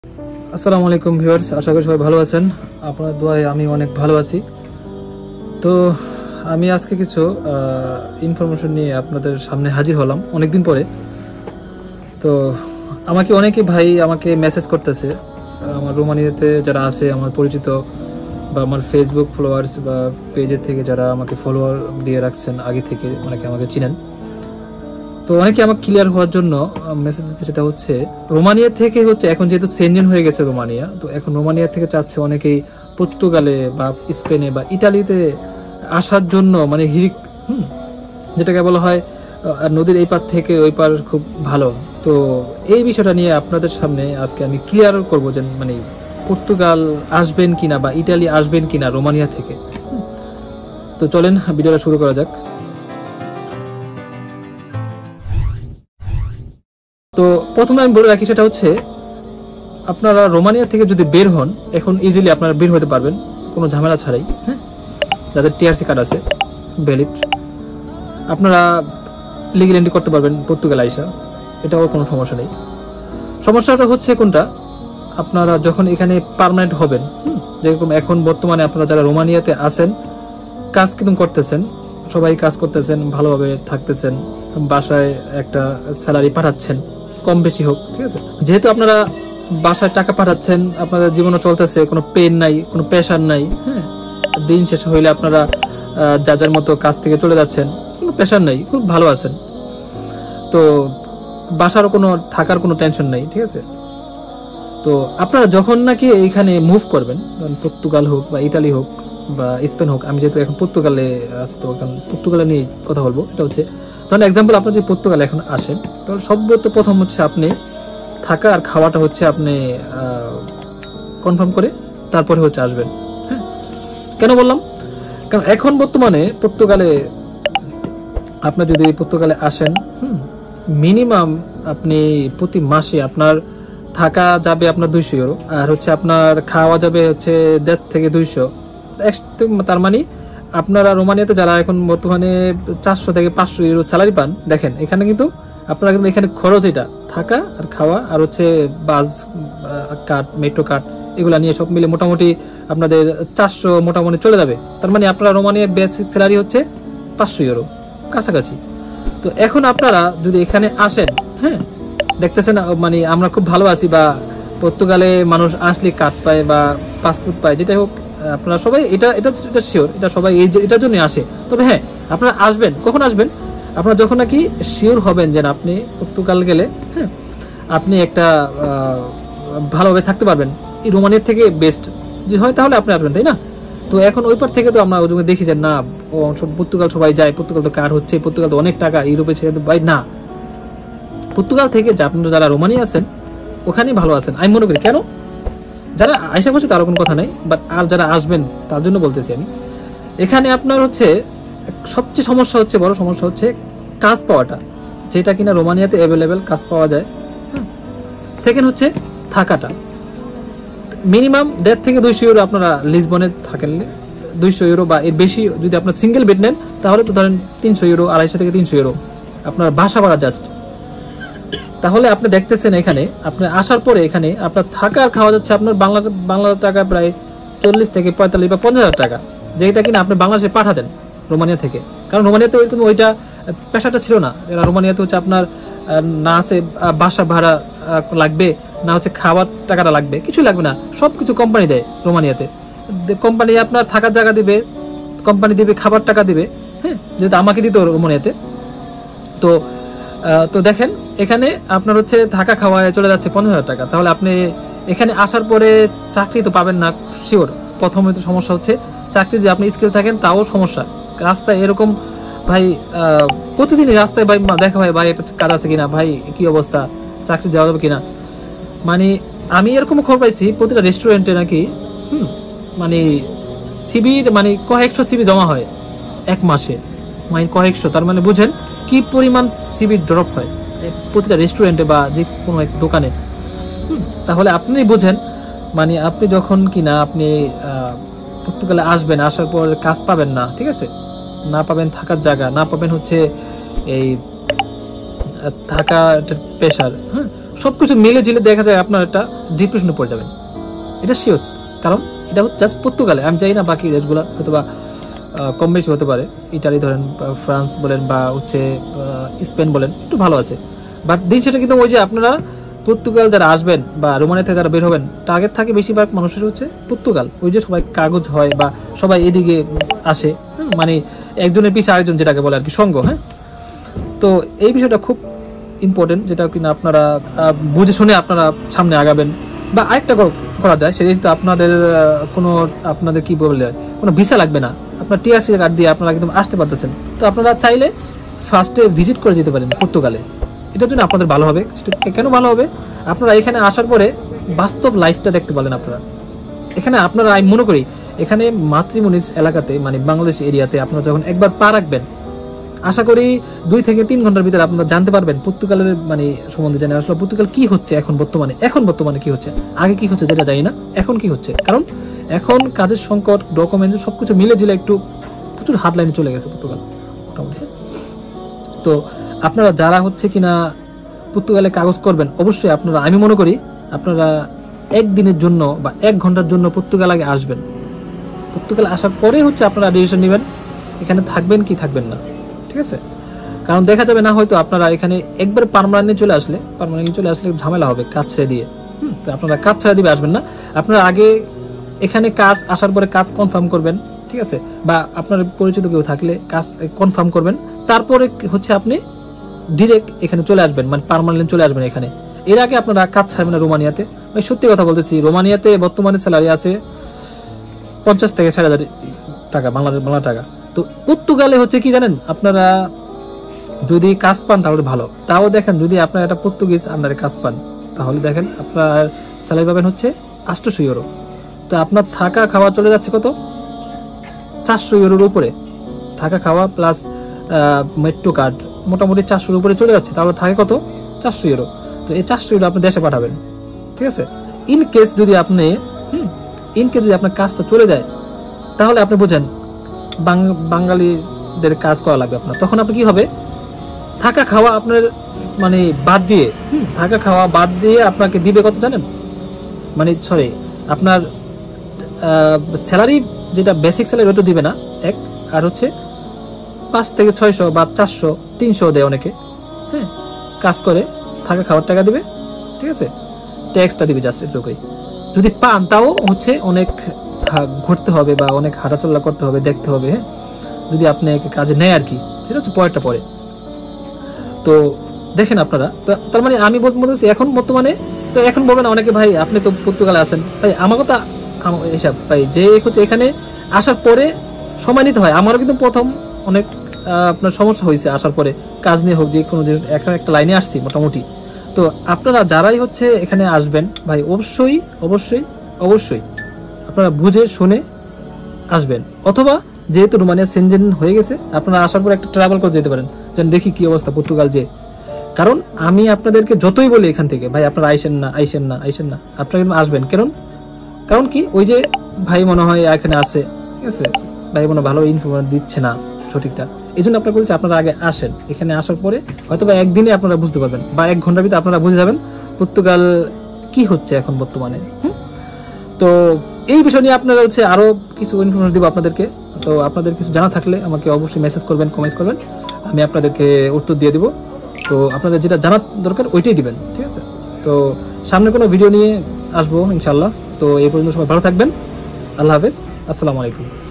আসসালামু আলাইকুম ভিউয়ার্স, আশা করি সবাই ভালো আছেন। আপনার দোয়ায় আমি অনেক ভালো আছি। তো আমি আজকে কিছু ইনফরমেশন নিয়ে আপনাদের সামনে হাজির হলাম অনেকদিন পরে। তো আমাকে অনেকে ভাই আমাকে মেসেজ করতেছে, আমার রোমানিয়াতে যারা আছে আমার পরিচিত বা আমার ফেসবুক ফলোয়ার্স বা পেজের থেকে যারা আমাকে ফলোয়ার দিয়ে রাখছেন আগে থেকে, অনেকে আমাকে চিনেন। তো অনেকে আমাকে ক্লিয়ার হওয়ার জন্য মেসেজ দিচ্ছে, সেটা হচ্ছে রোমানিয়া থেকে হচ্ছে এখন যেহেতু সেনজেন হয়ে গেছে রোমানিয়া, তো এখন রোমানিয়া থেকে চাচ্ছে অনেকেই পর্তুগালে বা স্পেনে বা ইটালিতে আসার জন্য, মানে হিরিক যেটাকে বলা হয় নদীর এই পার থেকে ওই পার খুব ভালো। তো এই বিষয়টা নিয়ে আপনাদের সামনে আজকে আমি ক্লিয়ার করবো যে মানে পর্তুগাল আসবেন কিনা বা ইটালি আসবেন কিনা রোমানিয়া থেকে। তো চলেন ভিডিওটা শুরু করা যাক। তো প্রথমে আমি বলে রাখি, সেটা হচ্ছে আপনারা রোমানিয়া থেকে যদি বের হন, এখন ইজিলি আপনারা বের হতে পারবেন কোনো ঝামেলা ছাড়াই। হ্যাঁ, যাদের টিআরসি কার্ড আছে ভ্যালিড, আপনারা লিগ্যাল এন্ট্রি করতে পারবেন পর্তুগাল আইসা, এটাও কোনো সমস্যা নেই। সমস্যাটা হচ্ছে কোনটা, আপনারা যখন এখানে পার্মানেন্ট হবেন, যেরকম এখন বর্তমানে আপনারা যারা রোমানিয়াতে আছেন কাজ কিন্তু করতেছেন, সবাই কাজ করতেছেন, ভালোভাবে থাকতেছেন, বাসায় একটা স্যালারি পাঠাচ্ছেন, কম বেশি হোক, ঠিক আছে। যেহেতু আপনারা বাসায় টাকা পাঠাচ্ছেন, আপনাদের জীবনও চলতেছে, কোনো পেন নাই, কোনো প্রেশার নাই। হ্যাঁ, দিন শেষ হইলে আপনারা যার মতো কাজ থেকে চলে যাচ্ছেন, কোনো প্রেশার নাই, খুব ভালো আছেন। তো বাসারও কোনো থাকার কোনো টেনশন নাই, ঠিক আছে। তো আপনারা যখন নাকি এইখানে মুভ করবেন, পর্তুগাল হোক বা ইটালি হোক বা স্পেন হোক, আমি যেহেতু এখন পর্তুগালে আছি তো এখন পর্তুগালে নিয়ে কথা বলবো। এটা হচ্ছে ধরেন এক্সাম্পল, আপনার যে পর্তুগালে এখন আসেন, তাহলে সর্বত প্রথম হচ্ছে আপনি থাকা আর খাওয়াটা হচ্ছে আপনি কনফার্ম করে তারপরে হচ্ছে আসবেন। হ্যাঁ, কেন বললাম, কারণ এখন বর্তমানে পর্তুগালে আপনার যদি পর্তুগালে আসেন, মিনিমাম আপনি প্রতি মাসে আপনার থাকা যাবে আপনার 200 ইউরো, আর হচ্ছে আপনার খাওয়া যাবে হচ্ছে 150 থেকে 200। তার মানে আপনারা রোমানিয়াতে যারা এখন বর্তমানে 400 থেকে 500 ইউরো স্যালারি পান, দেখেন এখানে কিন্তু আপনারা কিন্তু এখানে খরচ এটা থাকা আর খাওয়া আর হচ্ছে বাস কার্ড, মেট্রো কার্ড, এগুলা নিয়ে সব মিলে মোটামুটি আপনাদের 400 মোটামুটি চলে যাবে। তার মানে আপনারা রোমানিয়ার বেসিক স্যালারি হচ্ছে 500 ইউরো কাছাকাছি। তো এখন আপনারা যদি এখানে আসেন, হ্যাঁ দেখতেছেন মানে আমরা খুব ভালো আছি, বা পর্তুগালে মানুষ আসলে কার্ড পায় বা পাসপোর্ট পায়, যেটাই হোক আপনারা সবাই এটা এটা এটা শিওর, এটা সবাই এটার জন্য আসে। তবে হ্যাঁ, আপনারা আসবেন, কখন আসবেন, আপনারা যখন নাকি শিওর হবেন যে আপনি পর্তুগাল গেলে হ্যাঁ আপনি একটা ভালোভাবে থাকতে পারবেন, এই রোমানিয়ার থেকে বেস্ট যে হয়, তাহলে আপনি আসবেন, তাই না। তো এখন ওই পার থেকে তো আমরা ওই জন্য দেখি যে না, পর্তুগাল সবাই যায়, পর্তুগাল তো কার্ড হচ্ছে, পর্তুগাল তো অনেক টাকা, ইউরোপে ছেড়ে তো ভাই না, পর্তুগাল থেকে যে আপনারা যারা রোমানিয়া আছেন ওখানেই ভালো আছেন আমি মনে করি। কেন, যারা আশা করছে তার কোনো কথা নাই, বাট আর যারা আসবেন তার জন্য বলতেছি আমি। এখানে আপনার হচ্ছে সবচেয়ে সমস্যা হচ্ছে, বড় সমস্যা হচ্ছে কাজ পাওয়াটা, যেটা কিনা রোমানিয়াতে অ্যাভেলেবেল কাজ পাওয়া যায়। সেকেন্ড হচ্ছে থাকাটা, মিনিমাম 150 থেকে 200 ইউরো আপনারা লিসবনে থাকেন, 200 ইউরো বা এর বেশি যদি আপনার সিঙ্গেল বেড নেন, তাহলে তো ধরেন 300 ইউরো, 250 থেকে 300 ইউরো আপনার বাসা ভাড়া জাস্ট। তাহলে আপনি দেখতেছেন এখানে আপনি আসার পরে এখানে আপনার থাকা আর খাওয়া যাচ্ছে আপনার বাংলা টাকা প্রায় 40 থেকে 45 বা 50,000 টাকা, যেটা কিনা আপনি বাংলাদেশে পাঠাতেন রোমানিয়া থেকে। কারণ রোমানিয়াতে ওইরকম ওইটা পেশাটা ছিল না, রোমানিয়াতে হচ্ছে আপনার না আছে বাসা ভাড়া লাগবে, না হচ্ছে খাওয়ার টাকাটা লাগবে, কিছু লাগবে না, সব কিছু কোম্পানি দেয় রোমানিয়াতে। কোম্পানি আপনার থাকার জায়গা দিবে, কোম্পানি দিবে খাবার টাকা দিবে। হ্যাঁ, যেহেতু আমাকে দিত রোমানিয়াতে। তো তো দেখেন এখানে আপনার হচ্ছে থাকা খাওয়ায় চলে যাচ্ছে 50,000 টাকা। তাহলে আপনি এখানে আসার পরে চাকরি তো পাবেন না শিওর। প্রথমে তো সমস্যা হচ্ছে চাকরি, যে আপনি স্কিল থাকেন তাও সমস্যা। রাস্তায় এরকম ভাই প্রতিদিনই রাস্তায় ভাই দেখা হয়, ভাই এটা কাজ আছে কিনা, ভাই কি অবস্থা, চাকরি যাওয়া যাবে কিনা। মানে আমি এরকম খবর পাইছি প্রতিটা রেস্টুরেন্টে নাকি মানে সিবির মানে কয়েকশো সিবি জমা হয় এক মাসে, মানে কয়েকশো। তার মানে বুঝেন কি পরিমাণ সিবি ড্রপ হয় প্রতিটা রেস্টুরেন্টে বা যে কোনো এক দোকানে। তাহলে আপনি বুঝেন, মানে আপনি যখন কিনা আপনি পর্তুগালে আসবেন, আসার পর কাজ পাবেন না, ঠিক আছে, না পাবেন থাকার জায়গা, না পাবেন হচ্ছে এই থাকা প্রেশার, হ্যাঁ সবকিছু মিলে ঝিলে দেখা যায় আপনার একটা ডিপ্রেশনে পড়ে যাবেন, এটা শিওর। কারণ এটা হচ্ছে জাস্ট পর্তুগালে, আমি জানি না বাকি দেশগুলো হয়তো বা কম বেশি হতে পারে, ইটালি ধরেন, ফ্রান্স বলেন, বা হচ্ছে স্পেন বলেন, একটু ভালো আছে। বাট দিন সেটা কিন্তু ওই যে আপনারা পর্তুগাল যারা আসবেন বা রোমানিয়া থেকে যারা বের হবেন, টার্গেট থাকে বেশিরভাগ মানুষের হচ্ছে পর্তুগাল। ওই যে সবাই কাগজ হয় বা সবাই এদিকে আসে, মানে একজনের পিছিয়ে আরেকজন, যেটাকে বলে আর কি সঙ্গ। হ্যাঁ, তো এই বিষয়টা খুব ইম্পর্টেন্ট, যেটা কিনা আপনারা বুঝে শুনে আপনারা সামনে আগাবেন। বা আরেকটা করা যায়, সেটা কিন্তু আপনাদের কি বলে, কোনো ভিসা লাগবে না, আপনার টিআরসি কার্ড দিয়ে আপনারা একদম আসতে পারতেছেন। তো আপনারা চাইলে ফার্স্টে ভিজিট করে যেতে পারেন পর্তুগালে, এটার জন্য আপনাদের ভালো হবে। কেন ভালো হবে, আপনারা এখানে আসার পরে বাস্তব লাইফটা দেখতে পারেন। এখানে আপনারা আমি মনে করি এখানে মাতৃমনিস এলাকাতে, মানে বাংলাদেশ এরিয়াতে আপনারা যখন একবার পা রাখবেন, আশা করি 2 থেকে 3 ঘন্টার ভিতরে আপনারা জানতে পারবেন পর্তুগালের মানে সম্বন্ধে, জানেন আসলে পর্তুগাল কি হচ্ছে এখন বর্তমানে কি হচ্ছে, আগে কি হচ্ছে যেটা জানি না, এখন কি হচ্ছে। কারণ এখন কাজের সংকট, ডকুমেন্টস সবকিছু মিলে ঝিলে একটু প্রচুর হার্ড লাইনে চলে গেছে পর্তুগাল মোটামুটি। তো আপনারা যারা হচ্ছে কিনা পর্তুগালে কাগজ করবেন, অবশ্যই আপনারা, আমি মনে করি আপনারা 1 দিনের জন্য বা 1 ঘন্টার জন্য পর্তুগাল আগে আসবেন। পর্তুগাল আসার পরে হচ্ছে আপনারা ডিসিশন নেবেন এখানে থাকবেন কি থাকবেন না, ঠিক আছে? কারণ দেখা যাবে না হয়তো আপনারা এখানে একবার পার্মানেন্টলি চলে আসলে ঝামেলা হবে কাজ ছেড়ে দিয়ে। তো আপনারা কাজ ছেড়ে দিয়ে আসবেন না, আপনারা আগে এখানে কাজ আসার পরে কাজ কনফার্ম করবেন, ঠিক আছে? বা আপনার পরিচিত কেউ থাকলে কাজ কনফার্ম করবেন, তারপরে হচ্ছে আপনি ডিরেক্ট এখানে চলে আসবেন, মানে পার্মানেন্ট চলে আসবেন এখানে। এর আগে আপনারা কাজ ছাড়বেন না রোমানিয়াতে। ভাই সত্যি কথা বলতেছি, রোমানিয়াতে বর্তমানে স্যালারি আছে 50 থেকে 60,000 টাকা, বাংলা টাকা। তো পর্তুগালে হচ্ছে কি জানেন, আপনারা যদি কাজ পান তাহলে ভালো, তাও দেখেন যদি আপনার একটা পর্তুগিজ আন্ডারে কাজ পান, তাহলে দেখেন আপনার স্যালারি পাবেন হচ্ছে 800 ইউরো। তো আপনার থাকা খাওয়া চলে যাচ্ছে কত, 400 ইউরোর উপরে। থাকা খাওয়া প্লাস মেট্রো কার্ড মোটামুটি 400-র উপরে চলে যাচ্ছে, তাহলে থাকে কত, 400 ইউরো। তো এই 400 ইউরো আপনি দেশে পাঠাবেন, ঠিক আছে? ইন কেস যদি আপনার কাজটা চলে যায়, তাহলে আপনি বোঝেন বাঙালিদের কাজ করা লাগবে আপনার। তখন আপনি কি হবে, থাকা খাওয়া আপনার মানে বাদ দিয়ে আপনাকে দিবে কত জানেন, মানে সরি, আপনার স্যালারি যেটা বেসিক স্যালারি ওটা দিবে না এক, আর হচ্ছে 5 থেকে 600 বা 400 300 দেয় অনেকে। হ্যাঁ, কাজ করে থাকা খাওয়ার টাকা দিবে, ঠিক আছে? ট্যাক্সটা দিবে জাস্ট এটুকুই। যদি পান তাও হচ্ছে অনেক ঘুরতে হবে বা অনেক হাঁটাচলা করতে হবে, দেখতে হবে। হ্যাঁ, যদি আপনি কাজে নেয় আর কি, সেটা হচ্ছে পরে। তো দেখেন আপনারা, তার মানে আমি বলতেছি এখন বর্তমানে, তো এখন বলবেন অনেকে, ভাই আপনি তো পর্তুগালে আছেন, ভাই আমার কথা এসব, ভাই যে হচ্ছে এখানে আসার পরে সময় নিতে হয়। আমারও কিন্তু প্রথম অনেক আপনার সমস্যা হয়েছে আসার পরে, কাজ নিয়ে হোক, যে কোনো যে এখন একটা লাইনে আসছি মোটামুটি। তো আপনারা যারাই হচ্ছে এখানে আসবেন, ভাই অবশ্যই আপনারা বুঝে শুনে আসবেন। অথবা যেহেতু রোমানিয়া সেনজেন হয়ে গেছে, আপনারা আসার পর একটা ট্রাভেল করে যেতে পারেন, যেন দেখি কি অবস্থা পর্তুগাল যে। কারণ আমি আপনাদেরকে যতই বলি এখান থেকে, ভাই আপনারা আইসেন না, আপনারা কিন্তু আসবেন। কারণ কি, ওই যে ভাই মনে হয় এখানে আছে, ঠিক আছে, ভাই মনে ভালো ইনফরমেশন দিচ্ছে না সঠিকটা, এই জন্য আপনারা বলছি আপনারা আগে আসেন। এখানে আসার পরে হয়তো বা একদিনে আপনারা বুঝতে পারবেন, বা 1 ঘন্টার ভিতরে আপনারা বুঝে যাবেন পর্তুগাল কি হচ্ছে এখন বর্তমানে। তো এই বিষয় নিয়ে আপনারা হচ্ছে আরো কিছু ইনফরমেশন দিব আপনাদেরকে। তো আপনাদের কিছু জানা থাকলে আমাকে অবশ্যই মেসেজ করবেন, কমেন্টস করবেন, আমি আপনাদেরকে উত্তর দিয়ে দিব। তো আপনাদের যেটা জানার দরকার ওইটাই দিবেন, ঠিক আছে? তো সামনে কোনো ভিডিও নিয়ে আসবো ইনশাল্লাহ। তো এই পর্যন্ত সবাই ভালো থাকবেন, আল্লাহ হাফেজ, আসসালামু আলাইকুম।